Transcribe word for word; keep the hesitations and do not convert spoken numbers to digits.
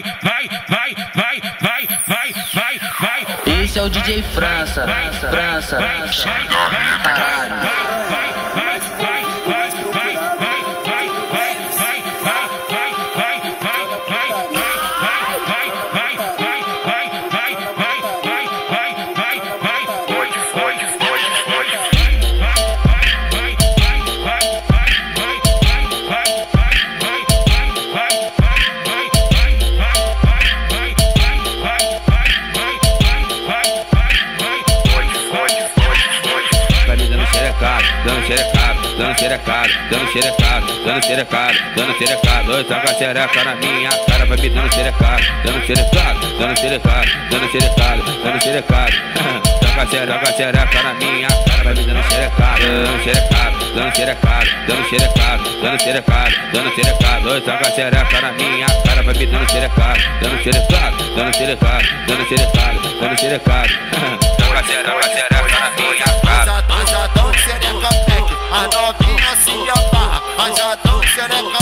vai, vai, vai, vai, vai, vai, vai. Esse é o D J França, França, caralho. Dando xerecado, dando xerecado, dando xerecado, dando xerecado, dando xerecado. Oi, taca a xereca na minha cara, vai me dando xerecado, dando xerecado, dando xerecado, dando xerecado, dando xerecado. Taca a xereca, a xereca na minha cara, vai me dando xerecado, dando xerecado, dando xerecado, dando xerecado, dando xerecado, dando xerecado. Oi, taca a xereca na minha cara, vai me dando xerecado, dando xerecado, dando xerecado, dando xerecado, dando xerecado. Taca a xereca, a xereca na minha cara. Rajadão, xereca, pec, a novinha se abarra. Rajadão, xereca,